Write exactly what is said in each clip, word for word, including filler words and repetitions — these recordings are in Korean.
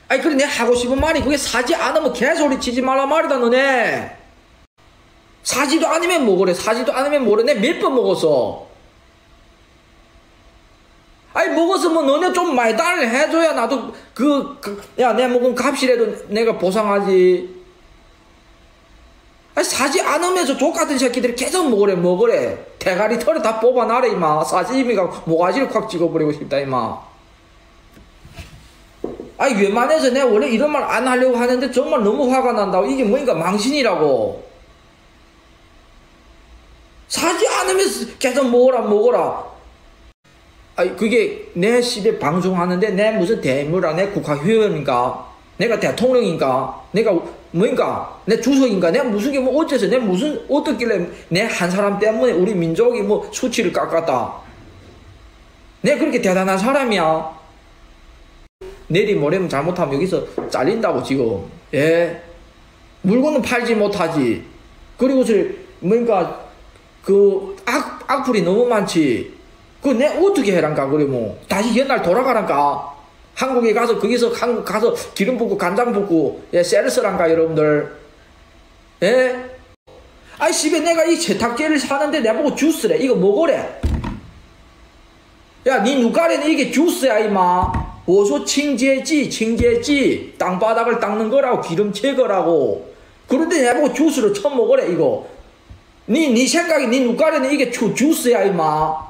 아니 그래 내 하고 싶은 말이 그게 사지 않으면 개소리 치지 말라 말이다 너네. 사지도 않으면 뭐 그래. 사지도 않으면 뭐래. 내 몇 번 먹었어. 아니 먹었으면 너네 좀 많이 달래 해줘야 나도 그, 그 야 내 먹은 값이라도 내가 보상하지. 아니 사지 않으면서 족같은 새끼들이 계속 먹으래 먹으래. 대가리 털에 다 뽑아놔라 이마. 사지미가 모가지를 콱 찍어버리고 싶다 이마. 아니 웬만해서 내가 원래 이런 말 안 하려고 하는데 정말 너무 화가 난다고. 이게 뭐니까 망신이라고. 사지 않으면서 계속 먹어라 먹어라. 아니 그게 내 시대 방송하는데 내 무슨 대물아 내 국가회원인가 내가 대통령인가 내가 뭐인가 내 주석인가 내가 무슨 게 뭐 어째서 내 무슨 어떻길래 내 한 사람 때문에 우리 민족이 뭐 수치를 깎았다. 내가 그렇게 대단한 사람이야. 내리 모레면 잘못하면 여기서 잘린다고 지금. 예 물건은 팔지 못하지. 그리고서 뭔가 그 악, 악플이 너무 많지. 그 내 어떻게 해란가 그래 뭐 다시 옛날 돌아가란가. 한국에 가서 거기서 한국 가서 기름 붓고 간장 붓고 예 셀스란가 여러분들. 예 아이 집에 내가 이 세탁제를 사는데 내보고 주스래. 이거 먹으래. 야 니 누가래는 이게 주스야 이마. 어서清洁剂 清洁剂 땅바닥을 닦는 거라고 기름 제거라고. 그런데 내보고 주스를 처음 먹으래 이거. 니, 니 생각이, 니 누가래는 이게 주, 주스야, 임마.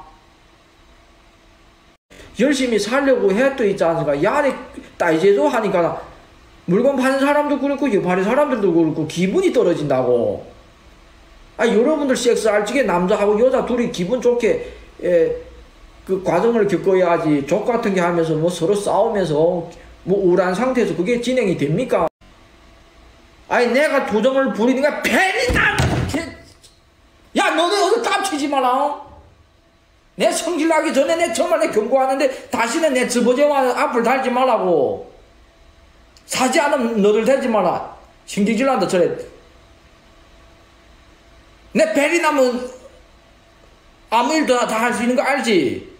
열심히 살려고 해도 있지 않습니까? 야래 따이제도 하니까 물건 파는 사람도 그렇고, 여파리 사람들도 그렇고, 기분이 떨어진다고. 아, 여러분들 섹스 알지게 남자하고 여자 둘이 기분 좋게, 에, 그 과정을 겪어야지. 족 같은 게 하면서 뭐 서로 싸우면서, 뭐 우울한 상태에서 그게 진행이 됩니까? 아니, 내가 도정을 부리니까 팬이다! 야 너네 어디 깝치지 마라. 내 성질 나기 전에 내 정말 내 경고하는데 다시는 내 저보제와 앞을 달지 말라고. 사지 않으면 너들 대지 마라. 신경질 난다 저래. 내 벨이 나면 아무 일도 다 할 수 있는 거 알지.